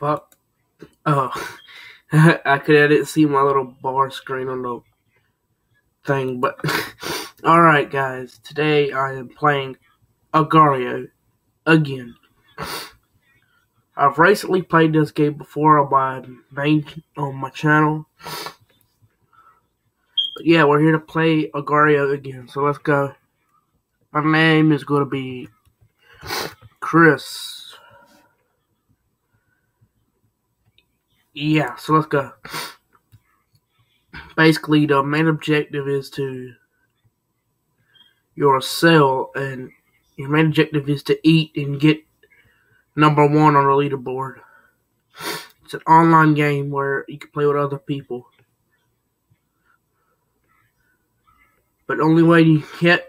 Fuck. Oh. I didn't see my little bar screen on the thing, but alright guys, today I am playing Agar.io again. I've recently played this game before on my channel. But yeah, we're here to play Agar.io again, so let's go. My name is gonna be Chris. Yeah, so let's go. Basically, the main objective is you're a cell, and your main objective is to eat and get number 1 on the leaderboard. It's an online game where you can play with other people. But the way you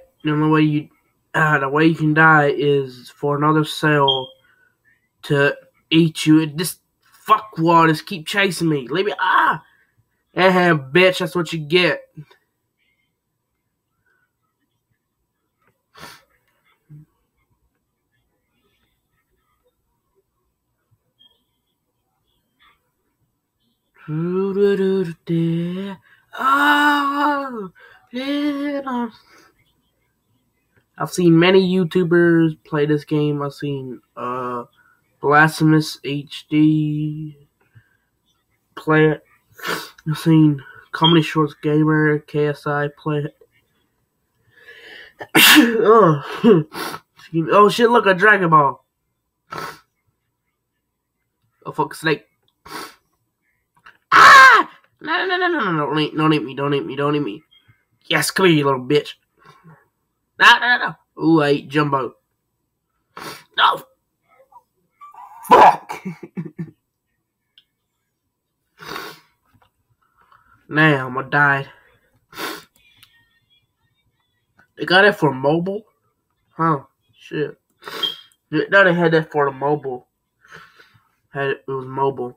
can die is for another cell to eat you. And this fuckwad just keep chasing me. Leave me. Bitch, that's what you get. I've seen many YouTubers play this game. I've seen Blasphemous HD play it. I've seen Comedy Shorts Gamer, KSI play it. Oh shit, look, a Dragon Ball. Oh fuck, snake. No, don't eat me. Yes, come here, you little bitch. No. Ooh, I ate Jumbo. No. Fuck. Damn, I died. They got it for mobile? Huh, shit. No, they had that for the mobile. It was mobile.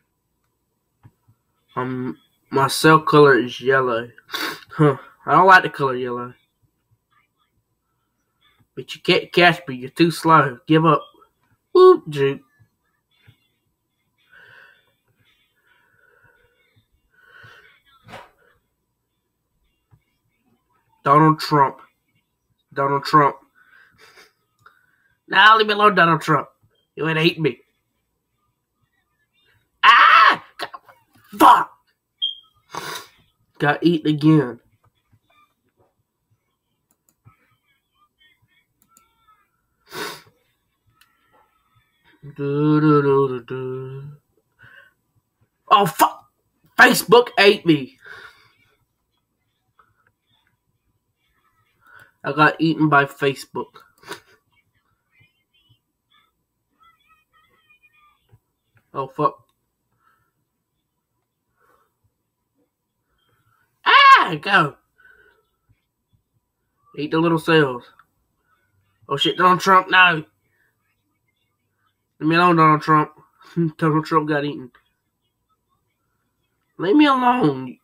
My cell color is yellow. Huh, I don't like the color yellow. But you can't catch me, you're too slow. Give up. Whoop, juke. Donald Trump. No, leave me alone, Donald Trump. You ain't hate me. Fuck! Got eaten again. Oh, fuck! Facebook ate me. I got eaten by Facebook. Oh, fuck. Go. Eat the little cells. Oh, shit, Donald Trump, no. Leave me alone, Donald Trump. Donald Trump got eaten. Leave me alone.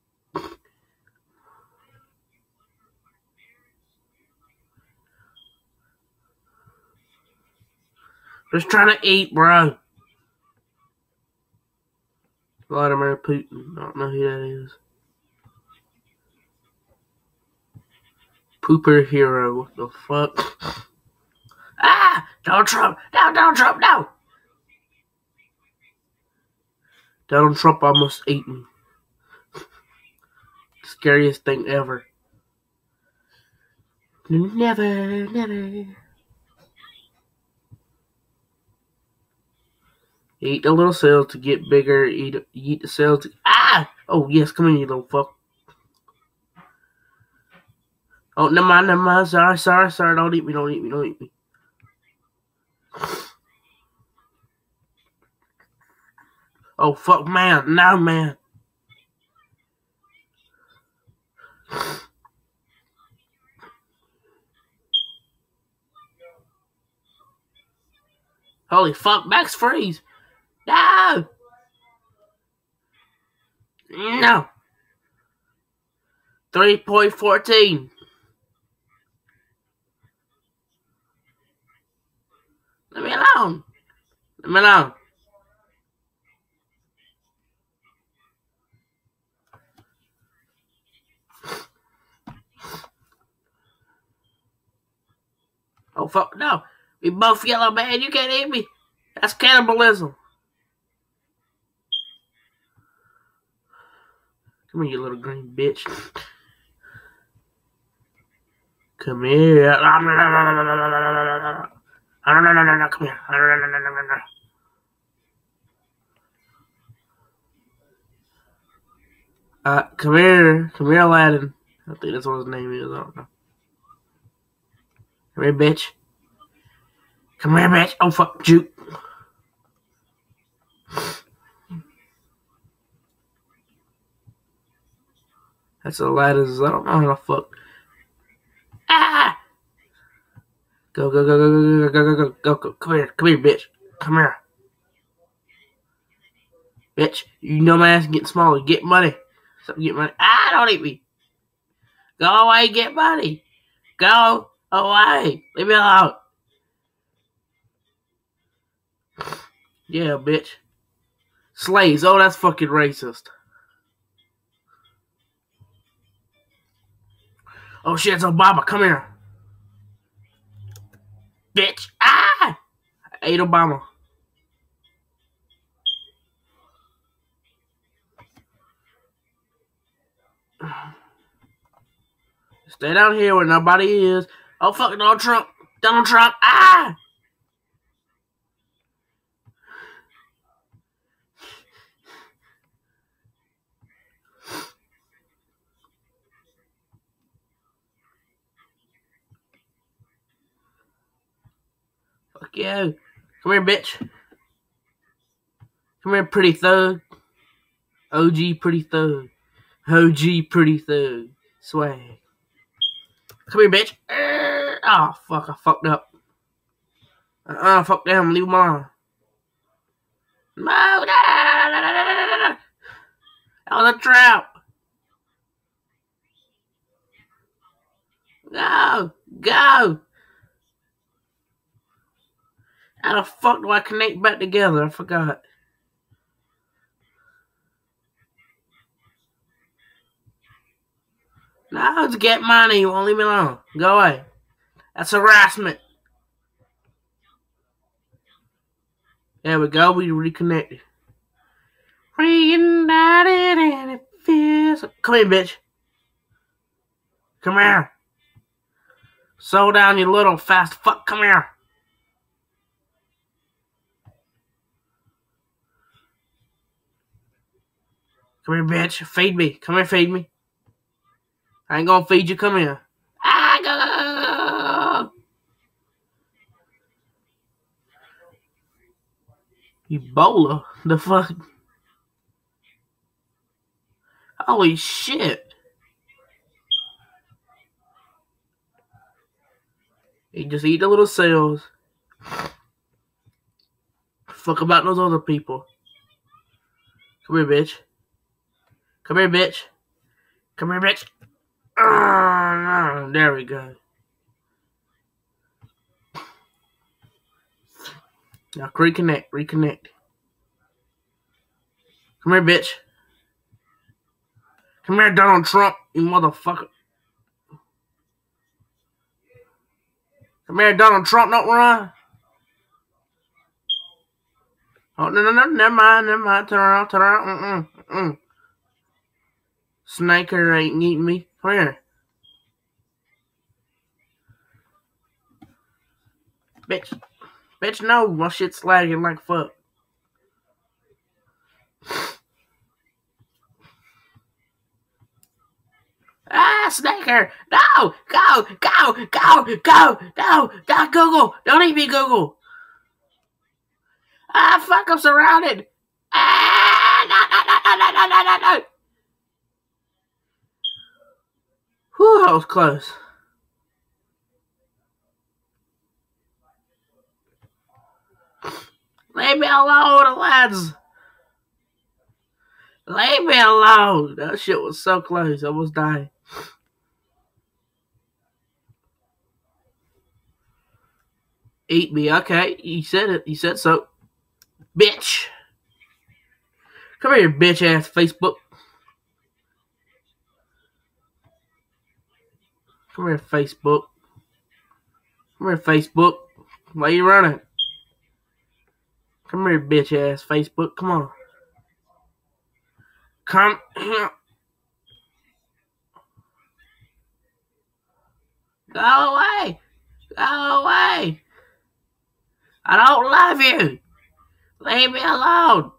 Just trying to eat, bro. Vladimir Putin. I don't know who that is. Pooper hero. What the fuck? Donald Trump. No, Donald Trump, no. Donald Trump almost ate me. Scariest thing ever. Never. Eat the little cells to get bigger. Eat the cells to... Oh, yes, come here, you little fuck. Oh, never mind. Sorry. Don't eat me. Oh, fuck, man. No, man. Holy fuck, Max Freeze. No. 3.14. Leave me alone. Oh, fuck, no. We both yellow, man. You can't eat me. That's cannibalism. Come here, you little green bitch. Come here. Come here. Come here. Come here, Aladdin. I think that's what his name is. I don't know. Come here, bitch. Come here, bitch. Oh, fuck, juke. That's Aladdin's. I don't know how the fuck. Ah! Go, go, go, go, go, go, go, go, go. Come here, bitch. Come here. Bitch, you know my ass getting smaller. Get money. Something get money. Ah, don't eat me. Go away, get money. Go away. Leave me alone. Yeah, bitch. Slaves. Oh, that's fucking racist. Oh shit, it's Obama. Come here. Bitch. Ah! I ate Obama. Stay down here where nobody is. Oh, fuck, Donald Trump. Donald Trump. Ah! Fuck you. Come here, bitch. Come here, pretty thug. OG pretty thug. OG pretty thug. Swag. Come here, bitch. Oh, fuck, I fucked up. Fuck them. Leave them alone. No, that was a trap. Go. Go. How the fuck do I connect back together? I forgot. No, it's get money. You won't leave me alone. Go away. That's harassment. There we go. We reconnected. Reunited and it feels. Come here, bitch. Come here. Slow down, you little fast fuck. Come here. Come here, bitch. Feed me. Come here, feed me. I ain't gonna feed you. Come here. Ah, go. Ebola? The fuck? Holy shit. You just eat the little cells. Fuck about those other people. Come here, bitch. Come here, bitch. Come here, bitch. There we go. Now reconnect. Come here, bitch. Come here, Donald Trump, you motherfucker. Come here, Donald Trump, don't run. Oh, no, never mind. Turn around. Snaker ain't eating me. Come here. Bitch, no, my shit's lagging like fuck. Ah, Snaker! No! Go! No! Not Google! Don't eat me, Google! Ah, fuck, I'm surrounded! Ah, no! Whew, that was close. Leave me alone, lads! Leave me alone! That shit was so close, I almost died. Eat me, okay. You said it. You said so. Bitch! Come here, bitch ass Facebook. Come here, Facebook. Come here, Facebook. Why you running? Come here, bitch ass Facebook. Come on. Come here. Go away. Go away. I don't love you. Leave me alone.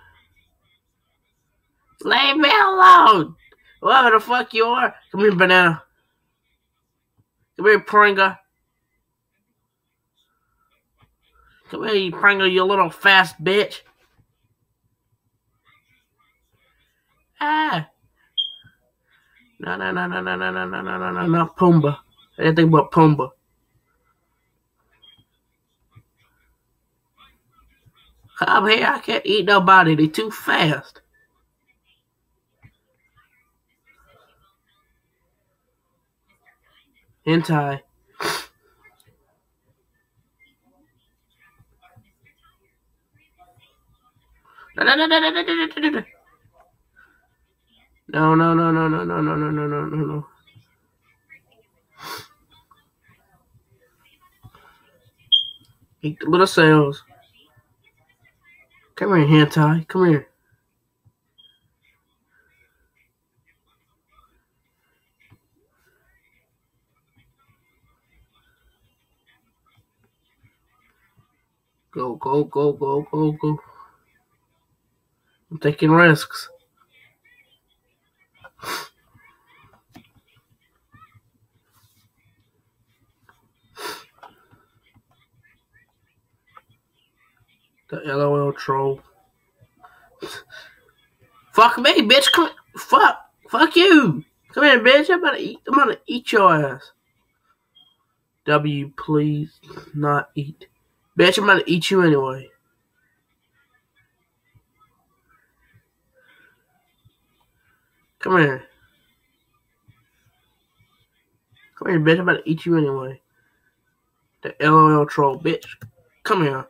Leave me alone. Whoever the fuck you are. Come here, banana. Come here, Pringle. Come here, you Pringle, you little fast bitch. Ah. No, Pumbaa. I didn't think about Pumbaa. Come here, I can't eat nobody. They too fast. Hentai. No. Eat the little cells. Come here, hentai. Come here. Go. I'm taking risks. The LOL troll. Fuck me, bitch. Come here. Fuck you. Come here, bitch. I'm gonna eat your ass. W, please not eat. Bitch, I'm gonna eat you anyway. Come here. Come here, bitch. I'm about to eat you anyway. The LOL troll, bitch. Come here.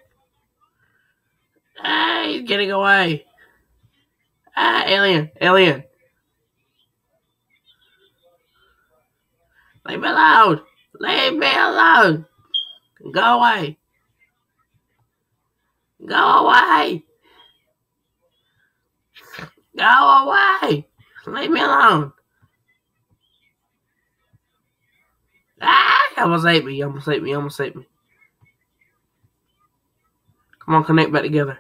Hey, he's getting away. Ah, alien. Leave me alone. Leave me alone. Go away. Go away. Go away. Leave me alone. Ah, you almost ate me. Come on, connect back together.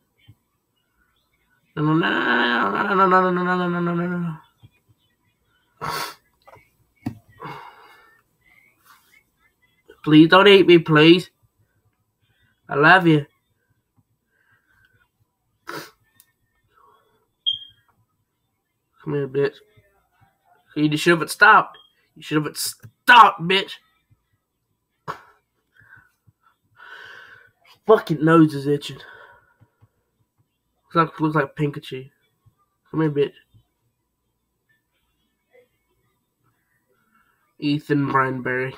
No. Please don't eat me, please. I love you. Come here, bitch. You should have stopped. You should have stopped, bitch. Fucking nose is itching. Looks like Pikachu. Come here, bitch. Ethan Branberry.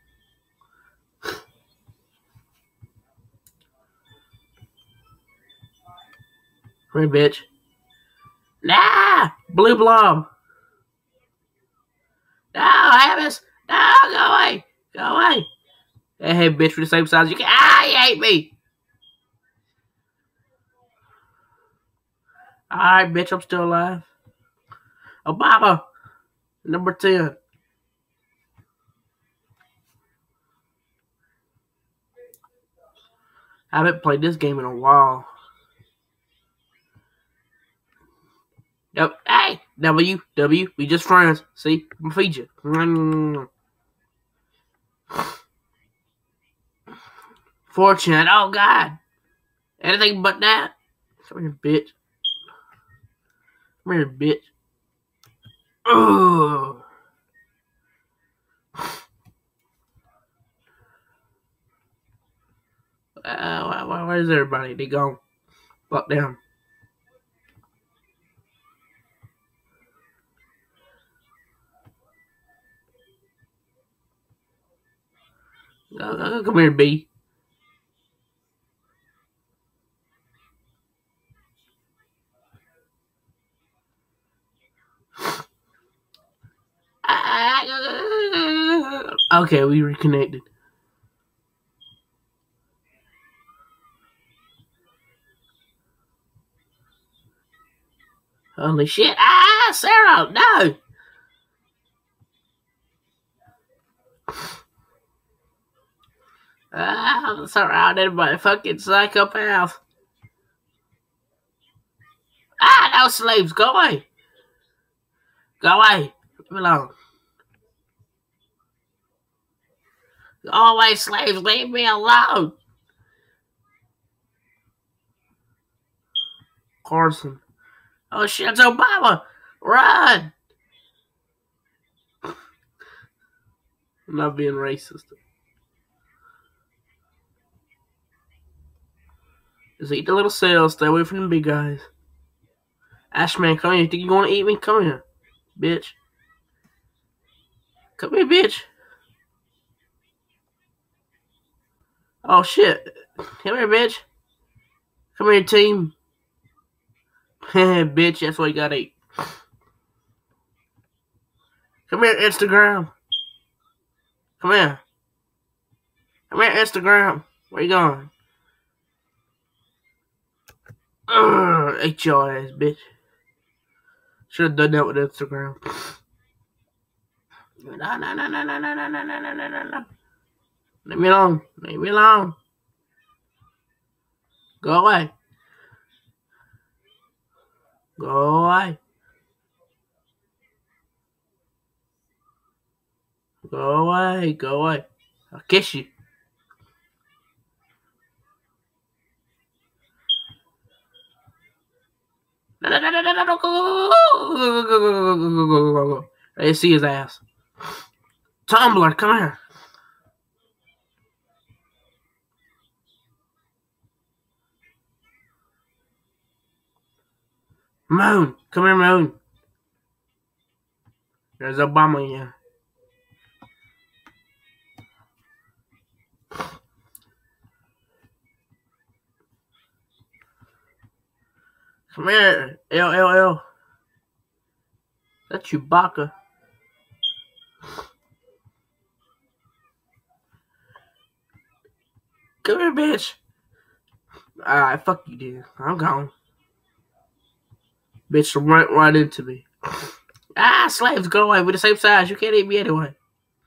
Come here, bitch. Nah! Blue blob. No, Hamas. No, go away. Go away. Hey, bitch, we're the same size. You can. Ah, you hate me. Alright, bitch, I'm still alive. Obama. Number 10. I haven't played this game in a while. Yep. Hey, W, we just friends. See, I'm gonna feed you. Fortunate. Oh God. Anything but that. Come here, bitch. Come here, bitch. Ugh. Where's everybody? They gone. Fuck them. Come here, B. Okay, we reconnected. Holy shit. Ah, Sarah, no! I'm surrounded by fucking psychopaths. Ah, no, slaves, go away. Go away. Leave me alone. Go away, slaves, leave me alone. Carson. Oh shit, it's Obama. Run. I'm not being racist. Just eat the little cells. Stay away from the big guys. Ashman, come here. You think you want to eat me? Come here, bitch. Come here, bitch. Oh shit. Come here, bitch. Come here, team. Bitch, that's what you gotta eat. Come here, Instagram. Come here. Come here, Instagram. Where you going? Ate your ass, bitch. Should have done that with Instagram. No. Leave me alone. Leave me alone. Go away. Go away. Go away. Go away. I'll kiss you. No. Go. I see his ass. Tumblr, come here. Moon, come here, Moon. There's Obama here. Come here, LLL. That's Chewbacca. Come here, bitch. Alright, fuck you, dude. I'm gone. Bitch went right into me. Slaves, go away. We're the same size. You can't eat me anyway.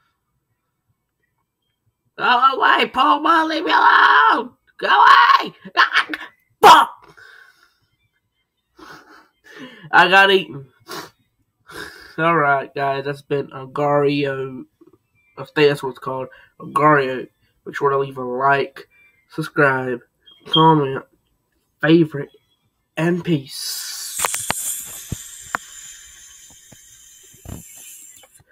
Go away, Paul. Leave me alone. Go away. Fuck. I got eaten. Alright, guys. That's been Agar.io. I think that's what it's called. Agar.io. Make sure to leave a like, subscribe, comment, favorite, and peace.